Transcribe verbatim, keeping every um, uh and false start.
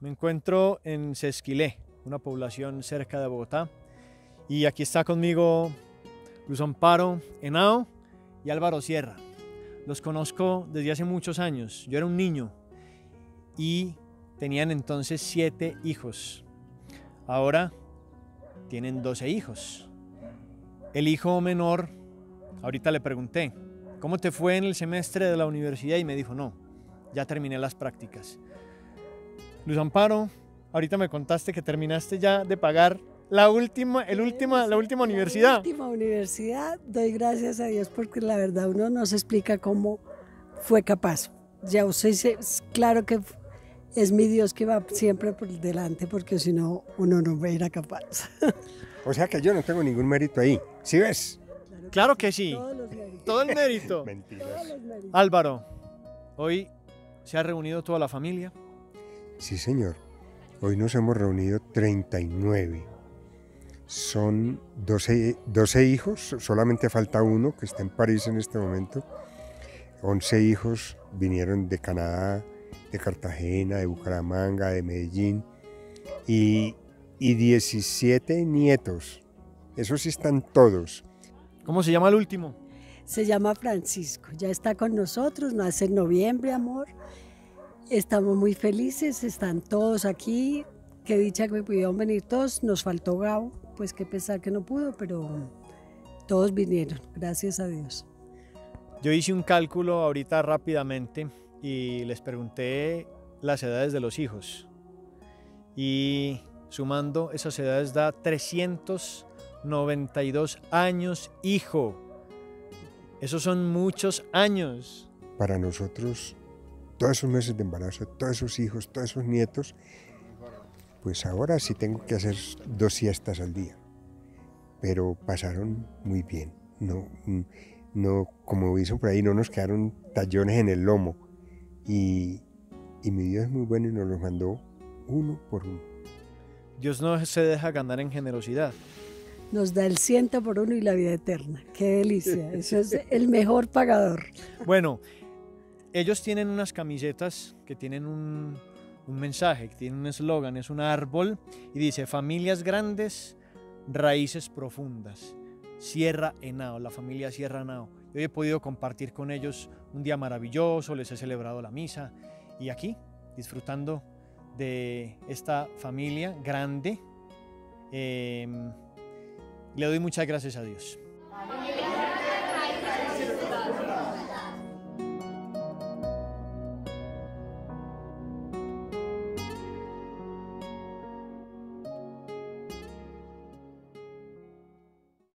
Me encuentro en Sesquilé, una población cerca de Bogotá, y aquí está conmigo Luz Amparo Henao y Álvaro Sierra. Los conozco desde hace muchos años. Yo era un niño y tenían entonces siete hijos. Ahora tienen doce hijos. El hijo menor, ahorita le pregunté, ¿cómo te fue en el semestre de la universidad? Y me dijo, no, ya terminé las prácticas. Luz Amparo, ahorita me contaste que terminaste ya de pagar la última, el última, la última universidad. La última universidad, doy gracias a Dios porque la verdad uno no se explica cómo fue capaz. Ya usted, claro que es mi Dios que va siempre por delante porque si no, uno no era capaz. O sea que yo no tengo ningún mérito ahí, ¿sí ves? Claro que sí, Todos los méritos. todo el mérito. Mentiras. Todos los méritos. Álvaro, hoy se ha reunido toda la familia. Sí, señor. Hoy nos hemos reunido treinta y nueve. Son doce, doce hijos, solamente falta uno que está en París en este momento. once hijos vinieron de Canadá, de Cartagena, de Bucaramanga, de Medellín y, y diecisiete nietos. Esos sí están todos. ¿Cómo se llama el último? Se llama Francisco, ya está con nosotros, nace en noviembre, amor. Estamos muy felices, están todos aquí. Qué dicha que pudieron venir todos. Nos faltó Gabo, pues qué pesar que no pudo, pero todos vinieron, gracias a Dios. Yo hice un cálculo ahorita rápidamente y les pregunté las edades de los hijos. Y sumando esas edades da trescientos noventa y dos años, hijo. Esos son muchos años. Para nosotros, todos esos meses de embarazo, todos esos hijos, todos esos nietos, pues ahora sí tengo que hacer dos siestas al día. Pero pasaron muy bien. No, no, como dicen por ahí, no nos quedaron tallones en el lomo. Y, y mi Dios es muy bueno y nos los mandó uno por uno. Dios no se deja ganar en generosidad. Nos da el ciento por uno y la vida eterna. Qué delicia, eso es el mejor pagador. Bueno, ellos tienen unas camisetas que tienen un, un mensaje, que tienen un eslogan, es un árbol y dice familias grandes, raíces profundas. Sierra Henao, la familia Sierra Henao. Yo he podido compartir con ellos un día maravilloso, les he celebrado la misa y aquí disfrutando de esta familia grande. Eh, le doy muchas gracias a Dios.